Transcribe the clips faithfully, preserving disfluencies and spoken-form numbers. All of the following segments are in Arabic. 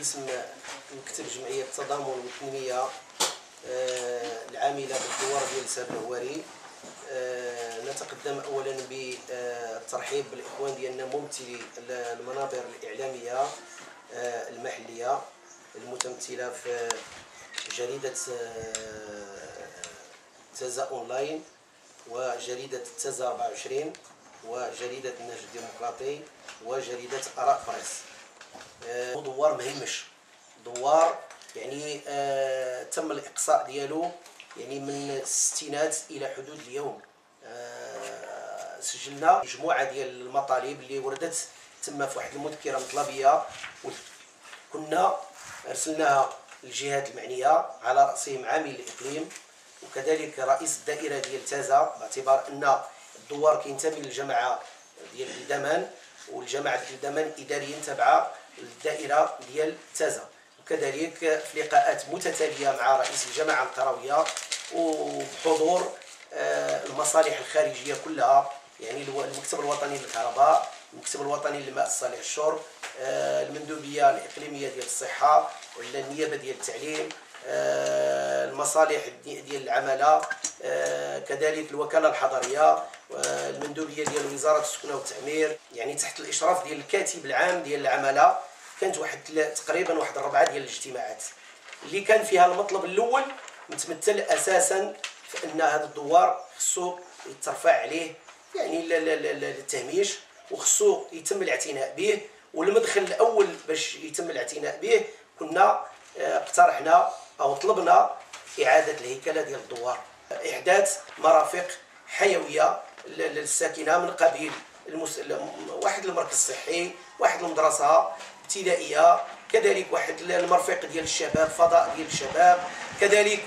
باسم مكتب جمعية التضامن والتنمية العاملة بالدوار ديال سهل الهواري. نتقدم أولا بالترحيب بالإخوان ديالنا ممثلي المنابر الإعلامية المحلية المتمثلة في جريدة تازا أونلاين وجريدة تازا أربعة وعشرين وجريدة النهج الديمقراطي وجريدة آراء بريس. دوار مهمش، دوار يعني آه تم الإقصاء ديالو يعني من الستينات إلى حدود اليوم. آه سجلنا مجموعة ديال المطالب اللي وردت تم في واحد المذكرة مطلبية، كنا أرسلناها للجهات المعنية على رأسهم عامل الإقليم وكذلك رئيس الدائرة ديال تازا، باعتبار أن الدوار كينتمي للجماعة ديال الدمان والجماعة ديال الدمان إداريا تابعة للدائرة ديال تازا، وكذلك في لقاءات متتالية مع رئيس الجماعة القروية وبحضور المصالح الخارجية كلها، يعني المكتب الوطني للكهرباء، المكتب الوطني للماء الصالح للشرب، المندوبية الإقليمية ديال الصحة، النيابة ديال التعليم، المصالح ديال العمالة، كذلك الوكالة الحضرية، المندوبية ديال وزارة السكنة والتعمير، يعني تحت الإشراف ديال الكاتب العام ديال العمالة. كانت واحد تقريبا واحد الربعة ديال الاجتماعات اللي كان فيها المطلب الأول متمثل أساسا في أن هذا الدوار خصو يترفع عليه يعني التهميش وخصو يتم الاعتناء به، والمدخل الأول باش يتم الاعتناء به كنا اقترحنا أو طلبنا إعادة الهيكلة ديال الدوار، إحداث مرافق حيوية للساكنة من قبيل المس... واحد المركز صحي، واحد المدرسة ابتدائية، كذلك واحد المرفق ديال الشباب، فضاء ديال الشباب، كذلك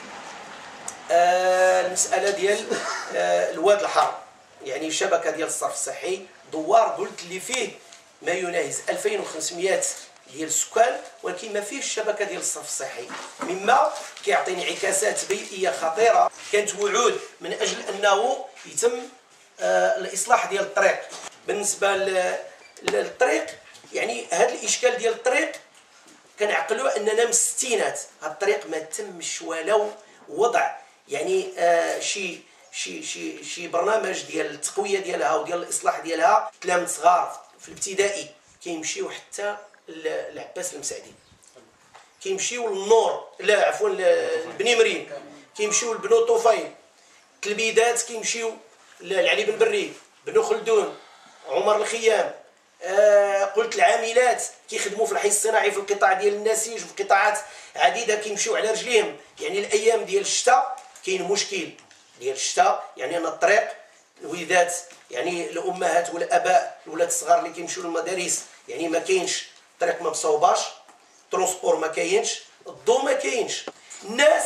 آه المسألة ديال آه الواد الحار، يعني شبكة ديال الصرف الصحي. دوار قلت اللي فيه ما يناهز ألفين وخمسمائة ديال السكان، ولكن ما فيهش الشبكة ديال الصرف الصحي، مما كيعطي انعكاسات بيئية خطيرة. كانت وعود من أجل أنه يتم آه الإصلاح ديال الطريق. بالنسبة للطريق يعني هذا الإشكال ديال الطريق كنعقلوا أننا من الستينات هذا الطريق ما تمش ولو وضع يعني آه شي شي شي شي برنامج ديال التقوية ديالها وديال الإصلاح ديالها. تلاميذ صغار في الابتدائي كيمشيو حتى العباس المسعدي، كيمشيو للنور، لا عفوا لبني مريم، كيمشيو لبنو طفيل، تلميذات كيمشيو لعلي بن بري، بنو خلدون، عمر الخيام. آه قلت العاملات كيخدموا في الحي الصناعي في القطاع ديال النسيج وفي قطاعات عديده كيمشيو على رجليهم. يعني الايام ديال الشتاء كاين مشكل ديال الشتاء، يعني ان الطريق الوليدات يعني الامهات والاباء الولاد الصغار اللي كيمشيو للمدارس يعني ما كاينش الطريق، ما مصوباش، ترونسبور ما كاينش، الضوء ما كاينش. الناس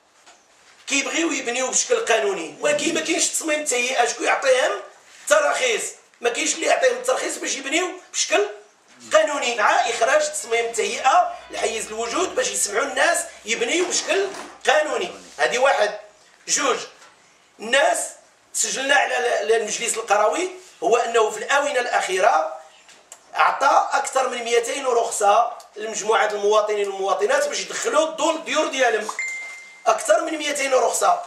كيبغيو يبنيو بشكل قانوني ولكن ما كاينش تصميم تهيئه. شكون يعطيهم تراخيص؟ ما كاينش اللي يعطيهم الترخيص باش يبنيو بشكل قانوني، مع اخراج تصميم التهيئه لحيز الوجود باش يسمعوا الناس يبنيو بشكل قانوني. هذه واحد. جوج، الناس سجلنا على المجلس القروي هو انه في الاونه الاخيره اعطى اكثر من مئتين رخصه لمجموعه المواطنين والمواطنات باش يدخلوا الضوء للديور ديالهم. اكثر من مئتين رخصه،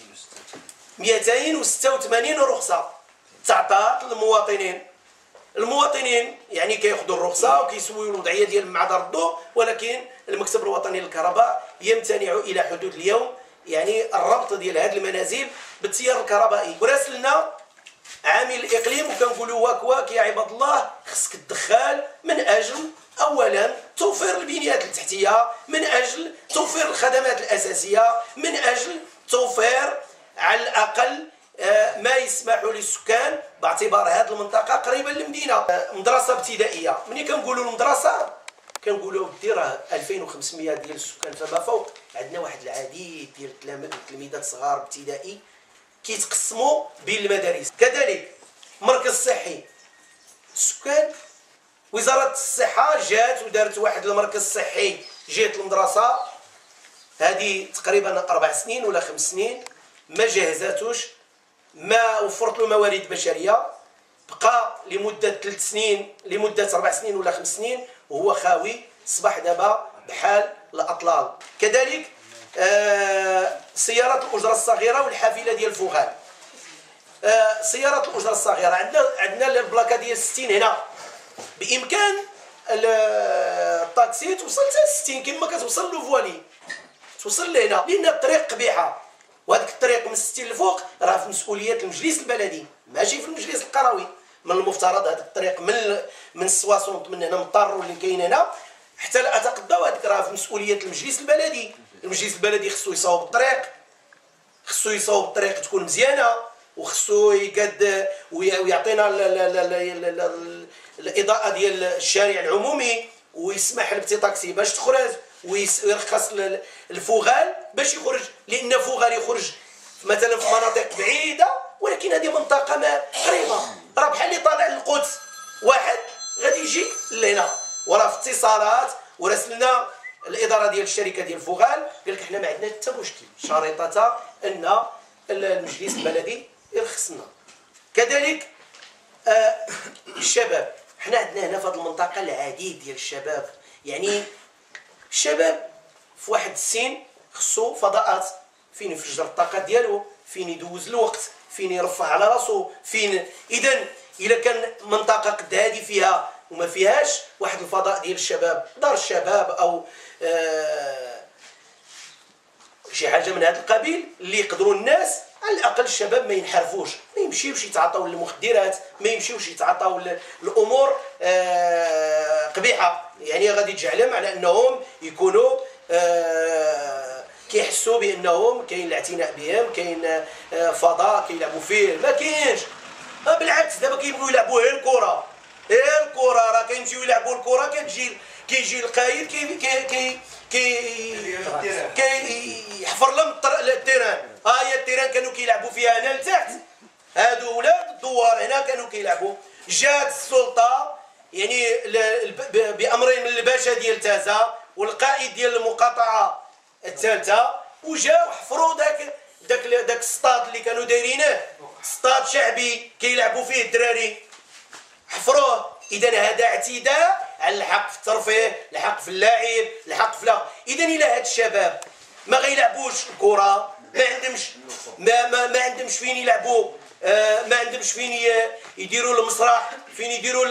مئتين وستة وثمانين رخصه تعطات للمواطنين. المواطنين يعني كياخذوا الرخصه وكيسويوا الوضعيه ديال معدر الضوء، ولكن المكتب الوطني للكهرباء يمتنع الى حدود اليوم يعني الربط ديال هذه المنازل بالتيار الكهربائي. وراسلنا عامل الاقليم وكنقولوا واك واك يا عباد الله، خصك تدخل من اجل اولا توفير البنيات التحتيه، من اجل توفير الخدمات الاساسيه، من اجل توفير على الاقل ما يسمح للسكان باعتبار هذه المنطقه قريبه للمدينه. مدرسه ابتدائيه، ملي كنقولوا المدرسه كنقولوا ودي راه ألفين وخمسمائة ديال السكان فما فوق. عندنا واحد العديد ديال التلاميذ والتلميذات صغار ابتدائي كيتقسموا بين المدارس. كذلك مركز صحي، السكان وزاره الصحه جات ودارت واحد المركز صحي جهه المدرسه، هذه تقريبا اربع سنين ولا خمس سنين ما جهزاتوش، ما وفرت له موارد بشريه، بقى لمده ثلاث سنين لمده اربع سنين ولا خمس سنين وهو خاوي. اصبح دابا بحال الأطلال. كذلك آه سيارات الأجرة الصغيرة والحافلة ديال الفوغال. آه سيارات الأجرة الصغيرة عندنا عندنا البلاكة ديال ستين هنا، بإمكان الطاكسي توصل حتى ستين كما كتوصل لو فوالي، توصل لهنا، لأن الطريق قبيحة، وهذيك الطريق من ستين لفوق راه في مسؤولية المجلس البلدي ماشي في المجلس القروي. من المفترض هذا الطريق من من ستين من هنا من الطارو اللي كاين هنا حتى الأتقدا، وهذيك راه في مسؤولية المجلس البلدي. المجلس البلدي خصو يصاوب الطريق، خصو يصاوب الطريق تكون مزيانة، وخصو يقاد ويعطينا الإضاءة ديال الشارع العمومي، ويسمح لبتي طاكسي باش تخرج، ويرخص الفوغال باش يخرج، لأن فوغال يخرج مثلا في مناطق بعيدة، ولكن هذه منطقة ما قريبة. راه بحال اللي طالع للقدس واحد غادي يجي لهنا، وراه في اتصالات، وراسلنا الإدارة ديال الشركة ديال فوغال قال لك حنا ما عندنا حتى مشكل، شريطة أن المجلس البلدي يرخصنا. كذلك آه الشباب، حنا عندنا هنا في هذه المنطقة العديد ديال الشباب، يعني الشباب في واحد السن خصو فضاءات فين يفجر الطاقة ديالو، فين يدوز الوقت، فين يرفع على راسو، فين. إذا إلا كان منطقة قد هذه فيها وما فيهاش واحد الفضاء ديال الشباب، دار الشباب أو آه شي حاجة من هذا القبيل اللي يقدروا الناس على الأقل الشباب ما ينحرفوش، ما يمشيوش يتعاطوا للمخدرات، ما يمشيوش يتعاطوا الأمور آه قبيحة، يعني غادي تجعلهم على أنهم يكونوا آه كيحسوا بأنهم كاين الاعتناء بهم، كاين آه فضاء كيلعبوا فيه، ما كاينش. بالعكس دابا كيبغيو يلعبوا غير الكرة، غير الكرة، راه كيمشيو يلعبوا الكرة، كتجي كيجي القايد كي كي كي كي كيحفر لهم التيران. ها هي التيران كانوا كيلعبوا فيها هنا لتحت، هادو ولاد الدوار هنا كانوا كيلعبوا. جات السلطة يعني بأمرين من الباشا ديال تازا والقائد ديال المقاطعة الثالثة، وجاو حفروا داك داك داك السطاد اللي كانوا دايرينه، سطاد شعبي كيلعبوا فيه الدراري، حفروه. إذا هذا اعتداء على الحق في الترفيه، الحق في اللاعب، الحق في لا. إذا إلى هاد الشباب ما غيلعبوش الكرة، ما عندهمش ما ما, ما عندهمش فين يلعبوا، آه ما عندهمش فين يديروا المسرح، فين يديروا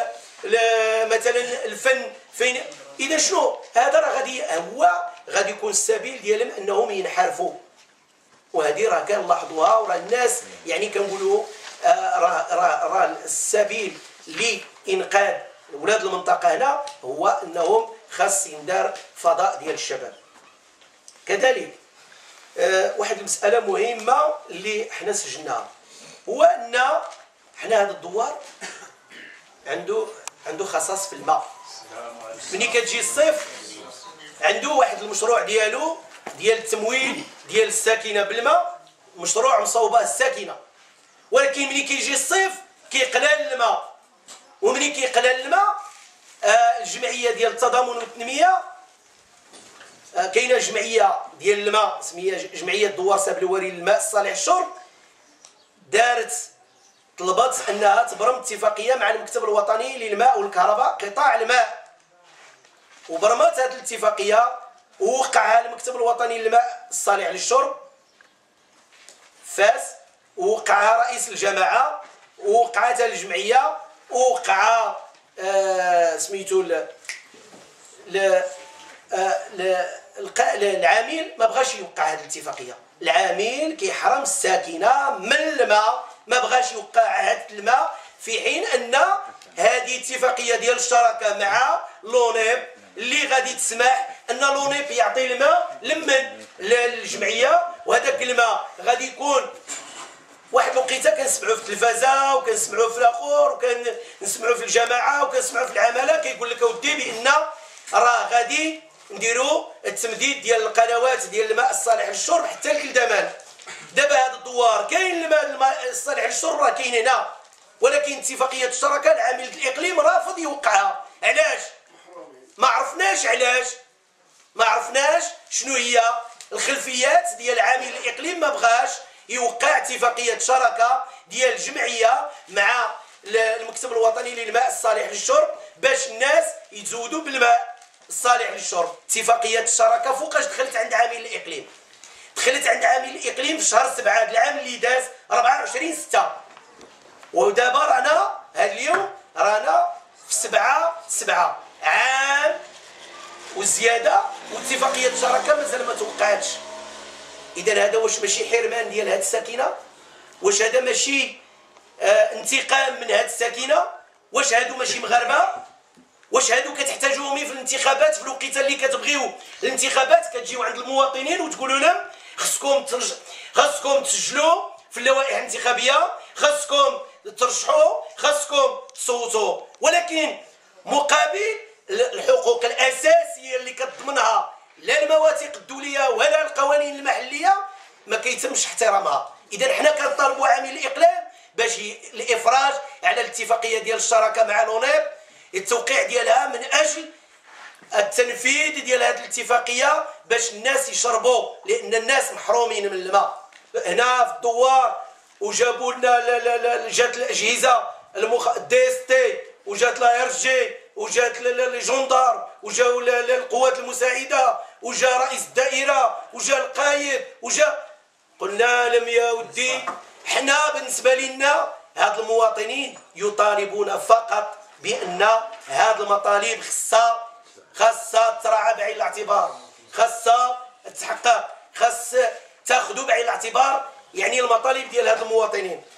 مثلا الفن، فين. إذا شنو هذا راه غادي هو غادي يكون السبيل ديالهم أنهم ينحرفوا، وهذه راه كنلاحظوها، وراه الناس يعني كنقولوا آه راه راه راه السبيل لإنقاذ ولاد المنطقة هنا هو أنهم خاص يندار فضاء ديال الشباب. كذلك أه واحد المسألة مهمة اللي حنا سجلناها، هو أن حنا هذا الدوار عنده عنده خصاص في الماء. ملي كتجي الصيف عنده واحد المشروع ديالو ديال التمويل ديال الساكنة بالماء، مشروع مصوبة الساكنة، ولكن ملي كيجي الصيف كيقلال الماء، وملي كيقلال الماء آه الجمعيه ديال التضامن والتنميه آه كاينه جمعيه ديال الماء سميها جمعيه دوار ساب الوري للماء الصالح للشرب، دارت طلبت انها تبرم اتفاقيه مع المكتب الوطني للماء والكهرباء قطاع الماء، وبرمت هذه الاتفاقيه ووقعها المكتب الوطني للماء الصالح للشرب فاس، ووقعها رئيس الجماعه، ووقعتها الجمعيه، ووقع آه سميتو ل ل العامل ما بغاش يوقع هذه الاتفاقيه. العامل كيحرم الساكنه من الماء، ما بغاش يوقع عهد الماء، في حين ان هذه اتفاقيه ديال الشراكه مع لونيب اللي غادي تسمح ان لونيب يعطي الماء لمن للجمعيه، وهذاك الماء غادي يكون واحد الوقيته كنسمعوا في التلفازه وكنسمعوا في الاخر وكنسمعوا في الجماعه وكنسمعوا في العماله كيقول لك اودي بان راه غادي نديروا التمديد ديال القنوات ديال الماء الصالح للشرب حتى الكلدمان. دابا هذا الدوار كاين الماء الصالح للشرب راه كاين هنا، ولكن اتفاقيه الشراكه العامل الاقليم رافض يوقعها. علاش؟ ما عرفناش علاش، ما عرفناش شنو هي الخلفيات ديال عامل الاقليم، ما بغاش يوقع اتفاقيه شراكه ديال الجمعيه مع المكتب الوطني للماء الصالح للشرب باش الناس يتزودوا بالماء. الصالح للشرب. اتفاقية الشراكة فوقاش دخلت عند عامل الإقليم؟ دخلت عند عامل الإقليم في شهر سبعة هذا العام اللي داز أربعة وعشرين ستة، ودابا رانا هذا اليوم رانا في سبعة سبعة عام وزيادة، واتفاقية الشراكة مازال ما توقعتش. إذا هذا واش ماشي حرمان ديال هاد الساكنة؟ واش هذا ماشي آه انتقام من هاد الساكنة؟ واش هادو ماشي مغاربة؟ واش هادو كتحتاجوهم في الانتخابات في الوقيته اللي كتبغيو الانتخابات كتجيو عند المواطنين وتقولوا لهم خصكم ترج... خصكم تسجلوا في اللوائح الانتخابيه، خصكم ترشحوا، خصكم تصوتوا، ولكن مقابل الحقوق الاساسيه اللي كتضمنها لا المواثيق الدوليه ولا القوانين المحليه ما كيتمش احترامها. اذا حنا كنطالبوا عامل الاقليم باش الافراج على الاتفاقيه ديال الشراكه مع لونيب، التوقيع ديالها من اجل التنفيذ ديال هذه الاتفاقيه باش الناس يشربوا، لان الناس محرومين من الماء. هنا في الدوار وجابوا لنا جات الاجهزه المخ... دي اس تي، وجات لا ار جي، وجات لي جوندار، وجاو القوات المساعده، وجا رئيس الدائره، وجا القايد، وجا قلنا لهم يا ودي حنا بالنسبه لنا هاد المواطنين يطالبون فقط بان هاد المطالب خصها خاصها تراعى بعين الاعتبار، خاصها تحقق، خاص تاخذوا بعين الاعتبار يعني المطالب ديال هاد المواطنين.